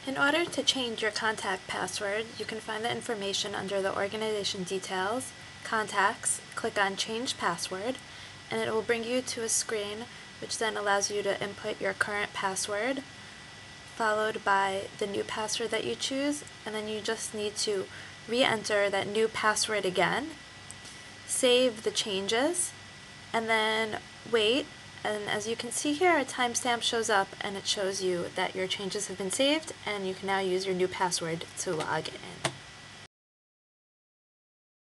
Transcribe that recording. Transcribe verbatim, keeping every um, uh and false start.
In order to change your contact password, you can find the information under the Organization Details, Contacts, click on Change Password, and it will bring you to a screen which then allows you to input your current password, followed by the new password that you choose, and then you just need to re-enter that new password again, save the changes, and then wait. And as you can see here, a timestamp shows up and it shows you that your changes have been saved and you can now use your new password to log in.